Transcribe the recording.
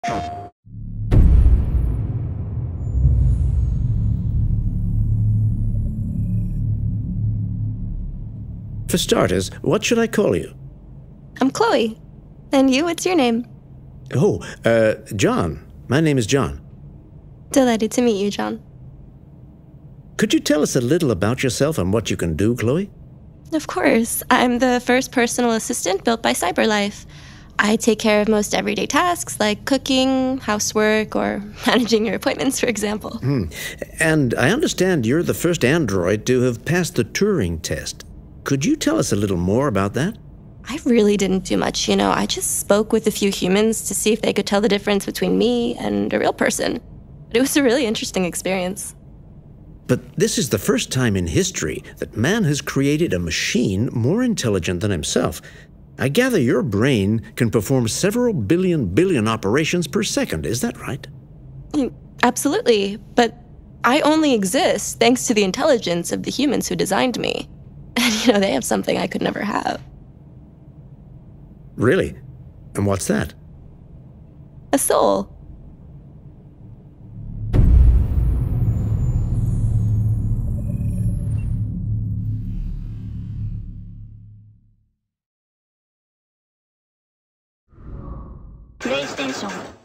For starters, what should I call you? I'm Chloe. And you, what's your name? Oh, John. My name is John. Delighted to meet you, John. Could you tell us a little about yourself and what you can do, Chloe? Of course. I'm the first personal assistant built by CyberLife. I take care of most everyday tasks like cooking, housework, or managing your appointments, for example. And I understand you're the first android to have passed the Turing test. Could you tell us a little more about that? I really didn't do much, I just spoke with a few humans to see if they could tell the difference between me and a real person. But it was a really interesting experience. But this is the first time in history that man has created a machine more intelligent than himself. I gather your brain can perform several billion operations per second, is that right? Absolutely, but I only exist thanks to the intelligence of the humans who designed me. And, they have something I could never have. Really? And what's that? A soul. PlayStation